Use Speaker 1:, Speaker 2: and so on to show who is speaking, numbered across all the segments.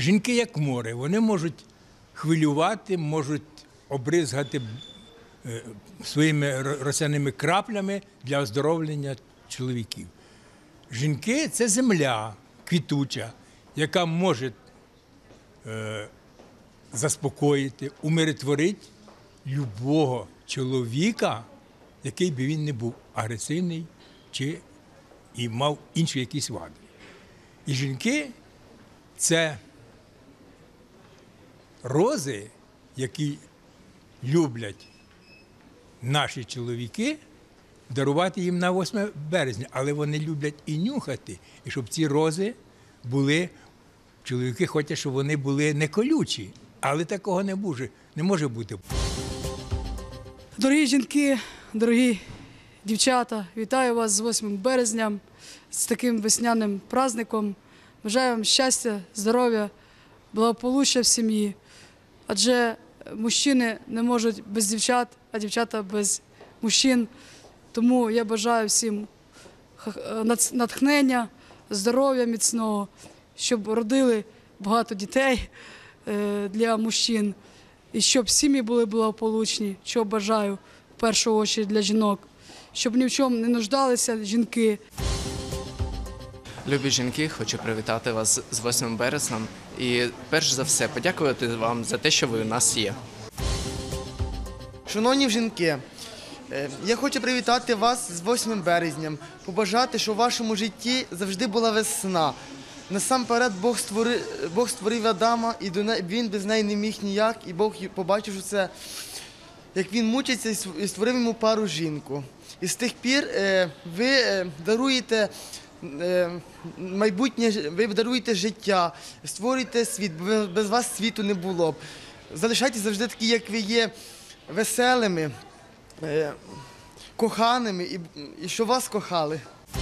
Speaker 1: Жінки як море, вони можуть хвилювати, можуть обризгати своїми росяними краплями для оздоровлення чоловіків. Жінки – це земля квітуча, яка може заспокоїти, умиротворити любого чоловіка, який би він не був агресивний чи і мав інші якісь вади. І жінки – це рози, які люблять наші чоловіки, дарувати їм на 8 березня, але вони люблять і нюхати, і щоб ці рози були, чоловіки хочуть, щоб вони були не колючі, але такого не може бути.
Speaker 2: Дорогі жінки, дорогі дівчата, вітаю вас з 8 березня, з таким весняним праздником. Бажаю вам щастя, здоров'я, благополуччя в сім'ї, адже мужчини не можуть без дівчат, а дівчата без мужчин. Тому я бажаю всім натхнення, здоров'я міцного, щоб родили багато дітей для мужчин, і щоб сім'ї були благополучні, що бажаю в першу чергу для жінок, щоб ні в чому не нуждалися жінки.
Speaker 3: Любі жінки, хочу привітати вас з 8 березнем і перш за все подякувати вам за те, що ви у нас є.
Speaker 4: Шановні жінки, я хочу привітати вас з 8 березням, побажати, щоб у вашому житті завжди була весна. Насамперед Бог створив Адама, і він без неї не міг ніяк, і Бог побачив, що це, як він мучиться, і створив йому пару жінку. І з тих пір ви даруєте майбутнє, ви даруєте життя, створюєте світ, бо без вас світу не було б. Залишайтеся завжди такі, як ви є, веселими, коханими, і що вас кохали.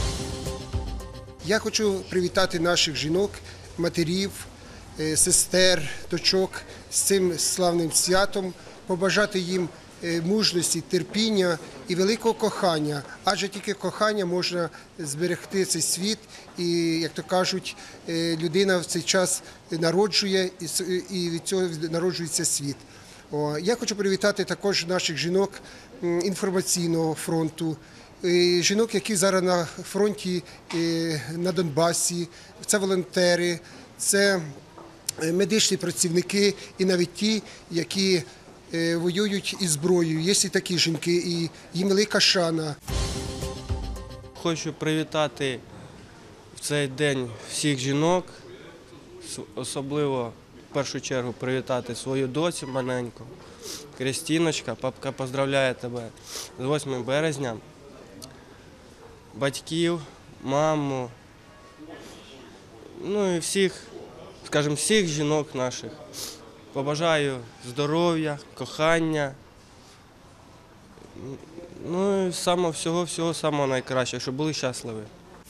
Speaker 5: Я хочу привітати наших жінок, матерів, сестер, дочок з цим славним святом, побажати їм мужності, терпіння і великого кохання, адже тільки кохання можна зберегти цей світ, і, як то кажуть, людина в цей час народжує, і від цього народжується світ. Я хочу привітати також наших жінок інформаційного фронту, жінок, які зараз на фронті на Донбасі, це волонтери, це медичні працівники і навіть ті, які воюють із зброєю. Є і такі жінки, і їм велика шана.
Speaker 6: Хочу привітати в цей день всіх жінок, особливо в першу чергу привітати свою доцю маленьку. Крістіночка, папка поздравляє тебе з 8 березня. Батьків, маму, ну і всіх, скажімо, всіх жінок наших. Побажаю здоров'я, кохання, ну і всього самого найкращого, щоб були щасливі.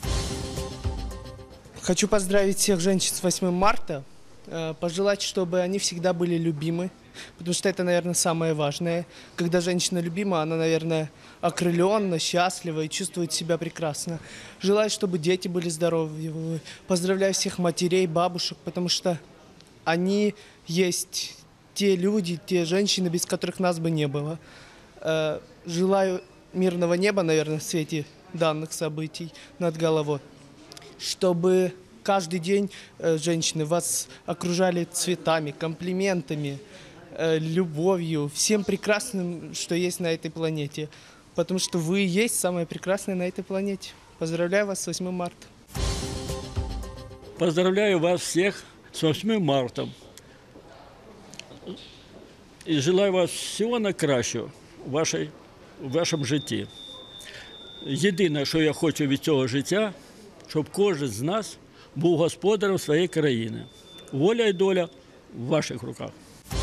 Speaker 7: Хочу поздравить всех женщин с 8 марта, пожелать, чтобы они всегда были любимы, потому что это, наверное, самое важное. Когда женщина любима, она, наверное, окрылённа, счастлива и чувствует себя прекрасно. Желаю, чтобы дети были здоровы. Поздравляю всех матерей, бабушек, потому что они есть те люди, те женщины, без которых нас бы не было. Желаю мирного неба, наверное, в свете данных событий над головой, чтобы каждый день женщины вас окружали цветами, комплиментами, любовью, всем прекрасным, что есть на этой планете. Потому что вы есть самое прекрасное на этой планете. Поздравляю вас с 8 марта.
Speaker 8: Поздравляю вас всех с 8 марта. І желаю вас всього найкращого в вашому житті. Єдине, що я хочу від цього життя, щоб кожен з нас був господарем своєї країни. Воля і доля в ваших руках.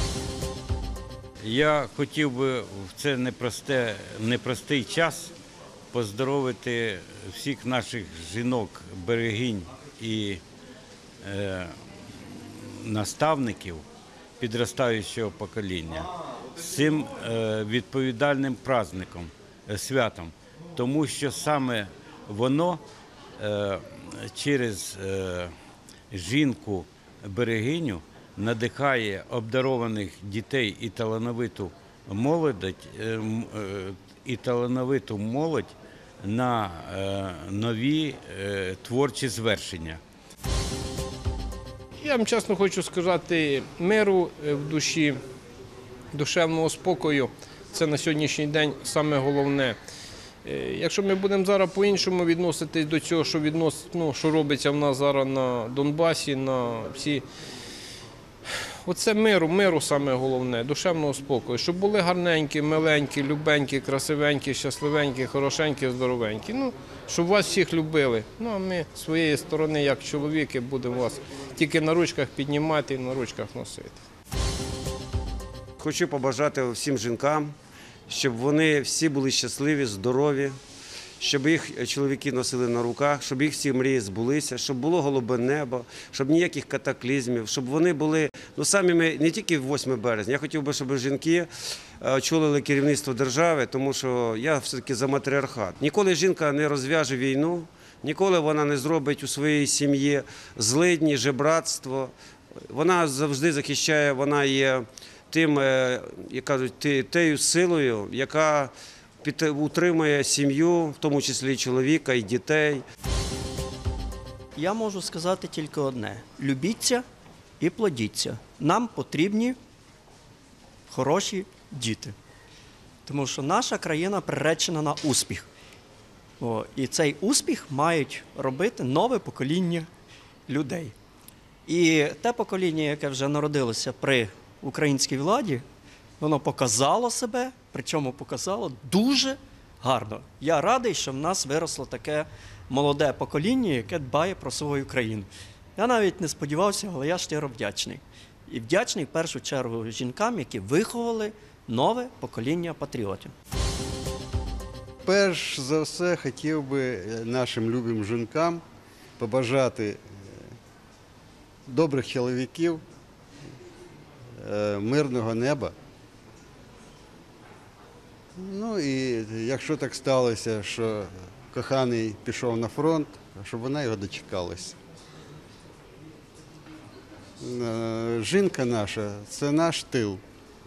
Speaker 9: Я хотів би в цей непростий час поздоровити всіх наших жінок, берегинь і наставників підростаючого покоління з цим відповідальним праздником, святом, тому що саме воно через жінку берегиню, надихає обдарованих дітей і талановиту молодь на нові творчі звершення.
Speaker 10: Я вам чесно хочу сказати, миру в душі, душевного спокою – це на сьогоднішній день саме головне. Якщо ми будемо зараз по-іншому відноситись до цього, що робиться в нас зараз на Донбасі, на всі… Оце миру саме головне, душевного спокою. Щоб були гарненькі, миленькі, любенькі, красивенькі, щасливенькі, хорошенькі, здоровенькі. Щоб вас всіх любили. А ми з своєї сторони, як чоловіки, будемо вас тільки на ручках піднімати і на ручках носити.
Speaker 11: Хочу побажати всім жінкам, щоб вони всі були щасливі, здорові, щоб їх чоловіки носили на руках, щоб їх всі мрії збулися, щоб було голубе небо, щоб ніяких катаклізмів, щоб вони були самі не тільки 8 березня. Я хотів би, щоб жінки очолили керівництво держави, тому що я все-таки за матріархат. Ніколи жінка не розв'яже війну, ніколи вона не зробить у своїй сім'ї злидні, жебратство. Вона завжди захищає, вона є тим, як кажуть, тією силою, яка утримує сім'ю, в тому числі і чоловіка, і дітей.
Speaker 12: Я можу сказати тільки одне: любіться і плодіться. Нам потрібні хороші діти. Тому що наша країна приречена на успіх. І цей успіх мають робити нове покоління людей. І те покоління, яке вже народилося при українській владі, воно показало себе, причому показало дуже гарно. Я радий, що в нас виросло таке молоде покоління, яке дбає про свою країну. Я навіть не сподівався, але я щиро вдячний. І вдячний в першу чергу жінкам, які виховали нове покоління патріотів.
Speaker 13: Перш за все хотів би нашим любим жінкам побажати добрих чоловіків, мирного неба. І якщо так сталося, що коханий пішов на фронт, щоб вона його дочекалась. Жінка наша – це наш тил.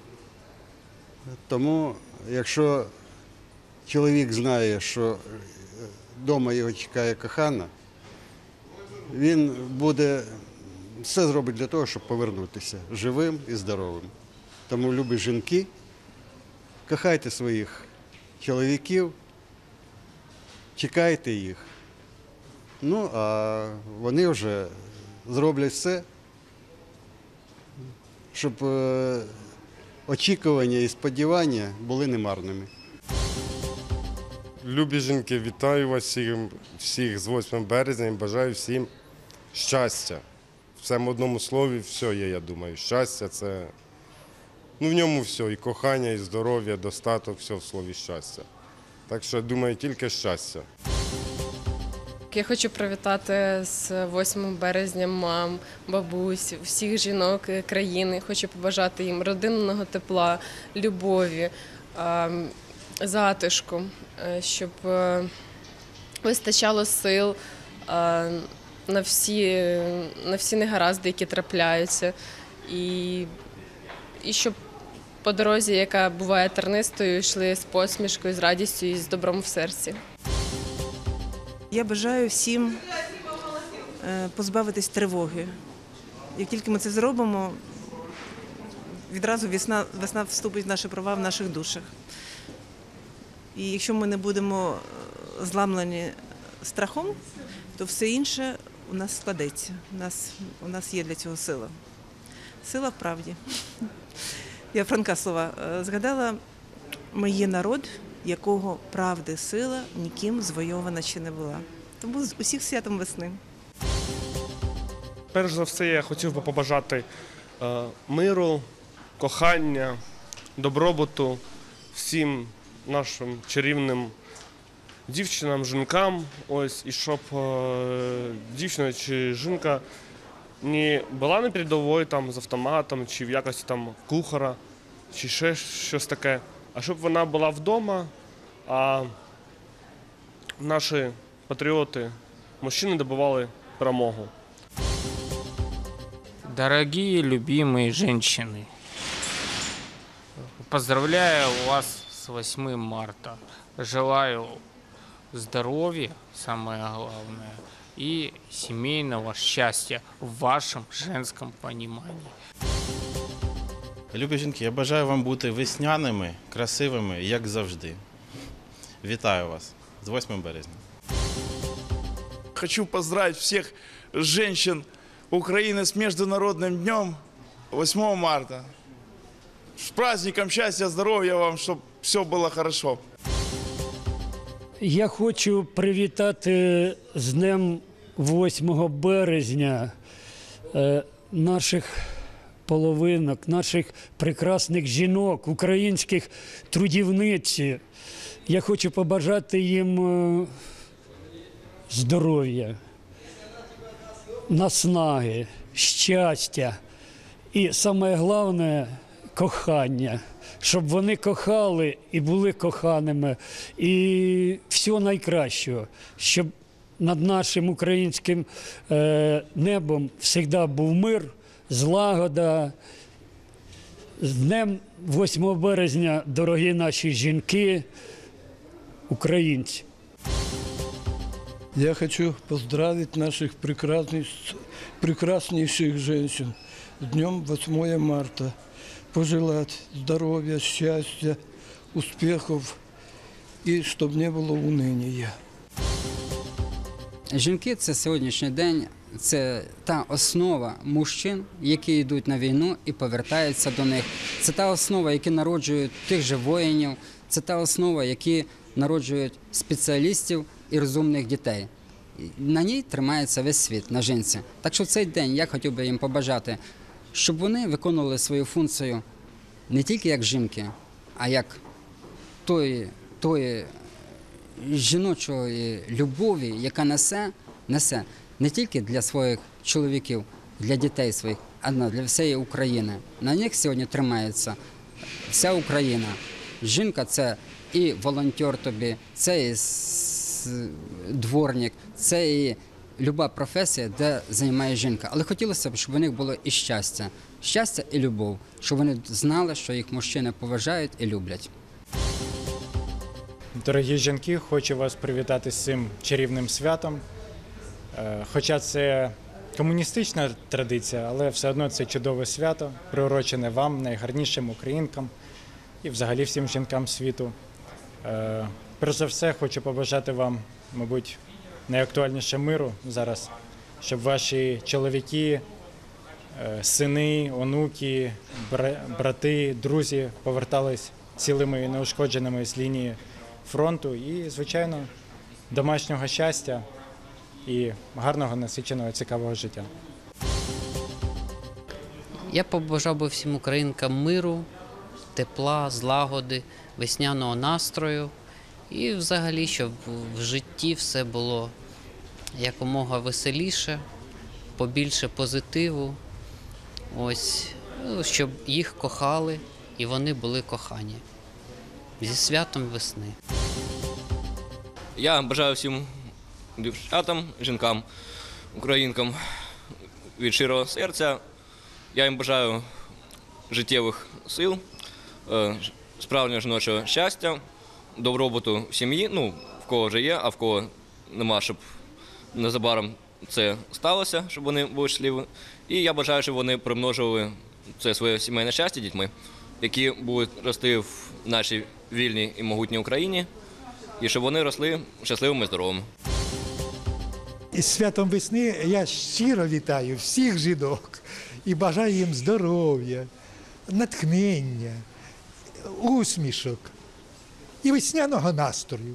Speaker 13: Тому, якщо чоловік знає, що вдома його чекає кохана, він буде все зробить для того, щоб повернутися живим і здоровим. Тому, любі жінки, кохайте своїх чоловіків, чекайте їх. А вони вже зроблять все, щоб очікування і сподівання були немарними.
Speaker 14: Любі жінки, вітаю вас всіх з 8 березня і бажаю всім щастя. В цьому одному слові все є, я думаю. Щастя – це, в ньому все, і кохання, і здоров'я, достаток, все в слові щастя. Так що, думаю, тільки щастя.
Speaker 15: Я хочу привітати з 8 березня мам, бабусь, всіх жінок країни. Хочу побажати їм родинного тепла, любові, затишку, щоб вистачало сил на всі негаразди, які трапляються. І щоб по дорозі, яка буває тернистою, йшли з посмішкою, з радістю і з добром в серці.
Speaker 16: Я бажаю всім позбавитись тривоги. Як тільки ми це зробимо, відразу весна вступить в наші права в наших душах. І якщо ми не будемо зламлені страхом, то все інше у нас складеться. У нас є для цього сила. Сила в правді. Я Франка слова згадала: «Ми є народ, якого правди сила ніким звойована ще не була». Тому з усіх святом весни.
Speaker 17: Перш за все, я хотів би побажати миру, кохання, добробуту всім нашим чарівним дівчинам, жінкам. І щоб дівчина чи жінка не була на передовій з автоматом, чи в якості кухара, чи ще щось таке, а щоб вона була вдома, а наші патріоти, мужчини добували перемогу.
Speaker 18: Дорогие, любимые женщины, поздравляю вас с 8 марта. Желаю здоровья, самое главное, и семейного счастья в вашем женском понимании.
Speaker 19: Любі жінки, я бажаю вам бути весняними, красивими, як завжди. Вітаю вас з 8 березня.
Speaker 20: Хочу поздравить всех женщин Украины с Международным днем 8 марта. С праздником счастья, здоровья вам, чтобы все было хорошо.
Speaker 21: Я хочу привітати з днем 8 березня наших половинок, наших прекрасних жінок, українських трудівниць. Я хочу побажати їм здоров'я, наснаги, щастя і, саме головне, кохання. Щоб вони кохали і були коханими. І всього найкращого. Щоб над нашим українським небом завжди був мир, злагода. З днем 8 березня, дорогі наші жінки, українці.
Speaker 22: Я хочу поздравить наших прекраснейших женщин с днем 8 марта. Пожелать здоровья, счастья, успехов и чтобы не было уныния.
Speaker 23: Жінки – це сьогоднішній день, це та основа мужчин, які йдуть на війну і повертаються до них. Це та основа, які народжують тих же воїнів, це та основа, які народжують спеціалістів і розумних дітей. На ній тримається весь світ, на жінці. Так що в цей день я хотів би їм побажати, щоб вони виконували свою функцію не тільки як жінки, а як тої жіночої любові, яка несе не тільки для своїх чоловіків, для дітей своїх, а для всієї України. На них сьогодні тримається вся Україна. Жінка – це і волонтер тобі, це і дворник, це і люба професія, де займає жінка. Але хотілося б, щоб у них було і щастя. Щастя і любов. Щоб вони знали, що їх мужчини поважають і люблять.
Speaker 24: Дорогі жінки, хочу вас привітати з цим чарівним святом. Хоча це комуністична традиція, але все одно це чудове свято, приурочене вам, найгарнішим українкам і взагалі всім жінкам світу. Перш за все, хочу побажати вам, мабуть, найактуальніше миру зараз, щоб ваші чоловіки, сини, онуки, брати, друзі повертались цілими і неушкодженими з лінії фронту і, звичайно, домашнього щастя і гарного, насиченого, цікавого життя.
Speaker 25: Я побажав би всім українкам миру, тепла, злагоди, весняного настрою і взагалі, щоб в житті все було якомога веселіше, побільше позитиву, ось, щоб їх кохали і вони були кохані. Зі святом весни.
Speaker 26: Я бажаю всім дівчатам, жінкам, українкам від щирого серця. Я їм бажаю життєвих сил, справжнього жіночого щастя, добробуту в сім'ї, ну, в кого вже є, а в кого нема, щоб незабаром це сталося, щоб вони були щасливі. І я бажаю, щоб вони примножували це своє сімейне щастя дітьми, які будуть рости в нашій вільній і могутній Україні, і щоб вони росли щасливими і здоровими.
Speaker 27: Із святом весни я щиро вітаю всіх жінок і бажаю їм здоров'я, натхнення, усмішок і весняного настрою.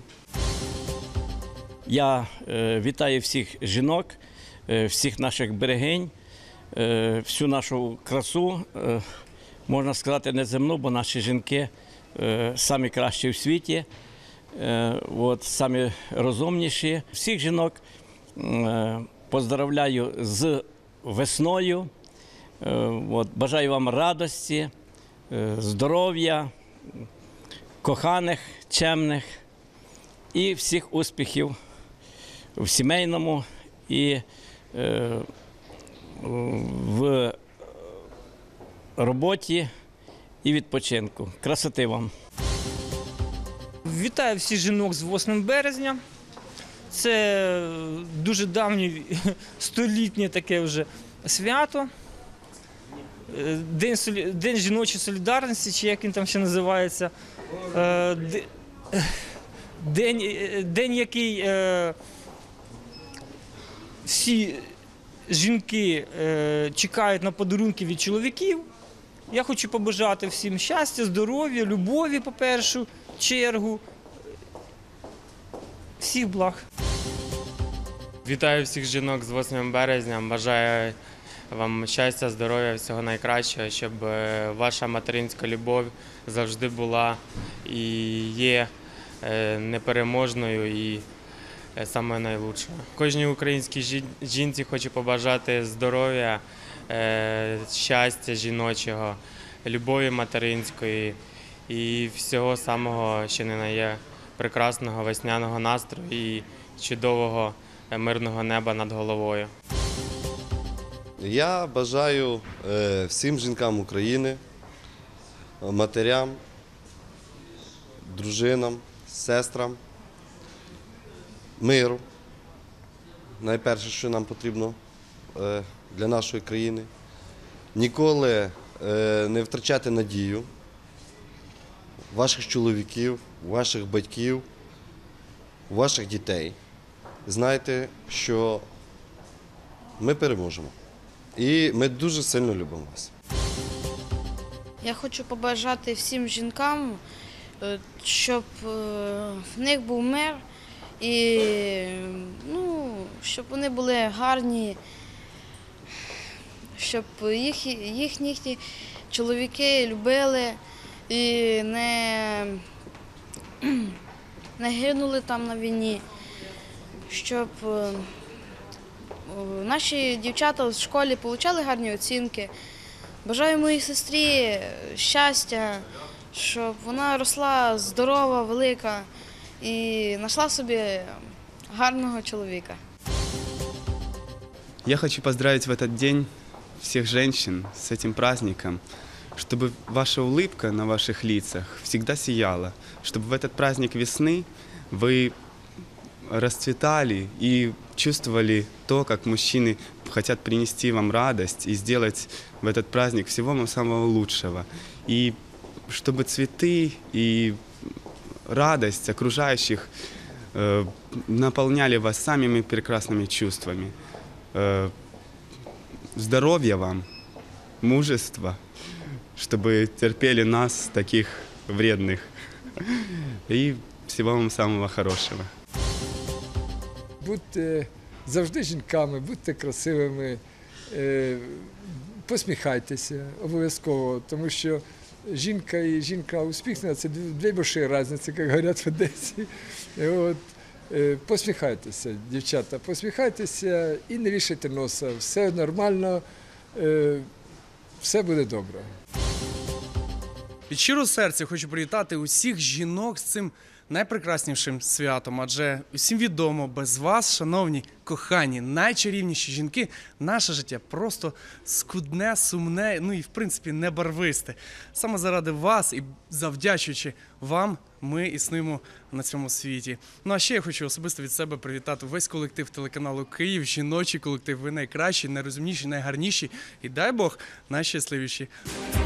Speaker 28: Я вітаю всіх жінок, всіх наших берегинь, всю нашу красу, можна сказати, неземну, бо наші жінки самі кращі в світі, самі розумніші. Всіх жінок поздравляю з весною, бажаю вам радості, здоров'я, коханих, чемних і всіх успіхів в сімейному і в роботі і відпочинку. Красоти вам!
Speaker 1: Вітаю всіх жінок з 8 березня. Це дуже давнє, столітнє таке вже свято. День жіночої солідарності, чи як він там ще називається. День, який всі жінки чекають на подарунки від чоловіків. Я хочу побажати всім щастя, здоров'я, любові, по першу чергу. Всіх благ.
Speaker 2: Вітаю всіх жінок з 8 березня. Бажаю вам щастя, здоров'я, всього найкращого, щоб ваша материнська любов завжди була і є непереможною і саме найкращою. Кожній українській жінці хочу побажати здоров'я, щастя жіночого, любові материнської і всього самого, що не є прекрасного весняного настрою і чудового мирного неба над головою.
Speaker 3: Я бажаю всім жінкам України, матерям, дружинам, сестрам миру. Найперше, що нам потрібно для нашої країни. Ніколи не втрачати надію ваших чоловіків, ваших батьків, ваших дітей. Знайте, що ми переможемо. І ми дуже сильно любимо вас.
Speaker 4: Я хочу побажати всім жінкам, щоб в них був мир і щоб вони були гарні, щоб їхні чоловіки любили і не гинули там на війні, щоб наші дівчата в школі отримали гарні оцінки. Бажаю моїй сестрі щастя, щоб вона росла здорова, велика і знайшла собі гарного чоловіка.
Speaker 5: Я хочу поздравить в этот день всех женщин с этим праздником, чтобы ваша улыбка на ваших лицах всегда сияла, чтобы в этот праздник весны вы расцветали и чувствовали то, как мужчины хотят принести вам радость и сделать в этот праздник всего вам самого лучшего. И чтобы цветы и радость окружающих наполняли вас самыми прекрасными чувствами. Здоровья вам, мужества, чтобы терпели нас, таких вредных. И всего вам самого хорошего.
Speaker 27: Будьте завжди жінками, будьте красивими, посміхайтеся обов'язково, тому що жінка і жінка успішна – це дві больші різниці, як говорять в Одесі. Посміхайтеся, дівчата, посміхайтеся і не вішайте носа. Все нормально, все буде добре.
Speaker 6: Від щирого серця хочу привітати усіх жінок з цим найпрекраснішим святом, адже усім відомо, без вас, шановні, кохані, найчарівніші жінки, наше життя просто скудне, сумне, ну і в принципі небарвисте. Саме заради вас і завдячуючи вам, ми існуємо на цьому світі. Ну а ще я хочу особисто від себе привітати весь колектив телеканалу Київ, жіночий колектив. Ви найкращі, найрозумніші, найгарніші і дай Бог найщасливіші.